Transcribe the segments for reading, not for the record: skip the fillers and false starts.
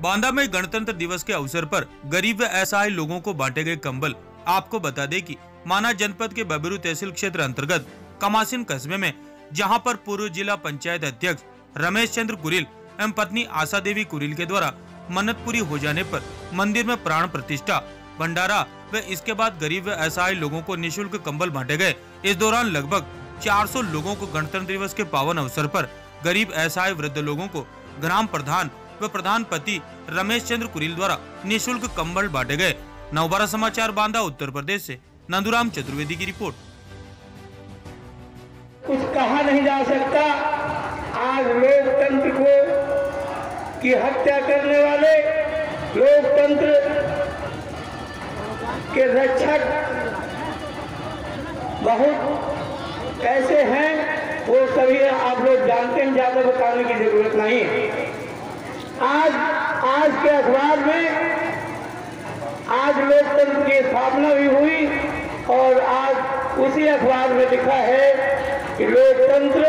बांदा में गणतंत्र दिवस के अवसर पर गरीब व असहाय लोगों को बांटे गए कंबल। आपको बता दें कि माना जनपद के बबेरू तहसील क्षेत्र अंतर्गत कमासिन कस्बे में, जहां पर पूर्व जिला पंचायत अध्यक्ष रमेश चंद्र कुरील एवं पत्नी आशा देवी कुरील के द्वारा मन्नत पूरी हो जाने पर मंदिर में प्राण प्रतिष्ठा, भंडारा व इसके बाद गरीब व असहाय लोगों को निःशुल्क कंबल बांटे गए। इस दौरान लगभग 400 लोगों को गणतंत्र दिवस के पावन अवसर पर गरीब असहाय वृद्ध लोगों को ग्राम प्रधान व प्रधान पति रमेश चंद्र कुरील द्वारा निःशुल्क कंबल बांटे गए। नवभारत समाचार बांदा उत्तर प्रदेश से नंदुराम चतुर्वेदी की रिपोर्ट। कुछ कहा नहीं जा सकता। आज लोकतंत्र को की हत्या करने वाले, लोकतंत्र के रक्षक बहुत ऐसे हैं, वो सभी आप लोग जानते हैं, ज्यादा बताने की जरूरत नहीं है। आज के अखबार में आज लोकतंत्र की स्थापना भी हुई और आज उसी अखबार में लिखा है कि लोकतंत्र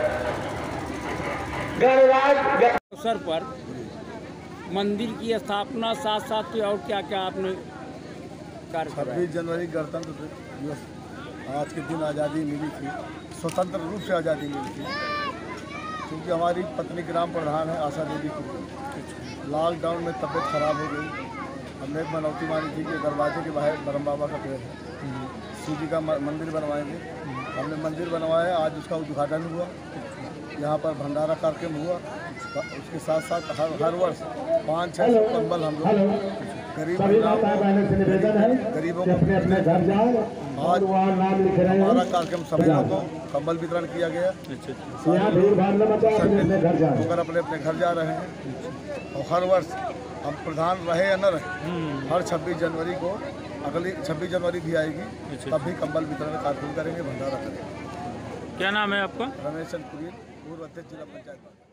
गणराज्य अवसर पर मंदिर की स्थापना, साथ साथ और क्या क्या आपने कार्य किया? 26 जनवरी गणतंत्र दिवस, आज के दिन आज़ादी मिली थी, स्वतंत्र रूप से आज़ादी मिली थी, क्योंकि हमारी पत्नी ग्राम प्रधान है आशा देवी की लॉकडाउन में तबीयत खराब हो गई। हमने एक मनौती मानी थी कि दरवाजे के बाहर ब्रह्म बाबा का पेड़ है, शिव जी का मंदिर बनवाएंगे। हमने मंदिर बनवाया, आज उसका उद्घाटन हुआ। यहाँ पर भंडारा कार्यक्रम हुआ। उसके साथ साथ हर वर्ष 500-600 कंबल हम लोग गरीबों को आज हमारा कार्यक्रम सभी लोगों को कंबल वितरण किया गया। होकर अपने अपने घर जा रहे हैं और हर वर्ष हम प्रधान रहे या न रहे, हर 26 जनवरी को, अगली 26 जनवरी भी आएगी, तब भी कंबल वितरण कार्यक्रम करेंगे, भंडारा करेंगे। क्या नाम है आपका? रमेश चंद्र कुरील, पूर्व अध्यक्ष जिला पंचायत।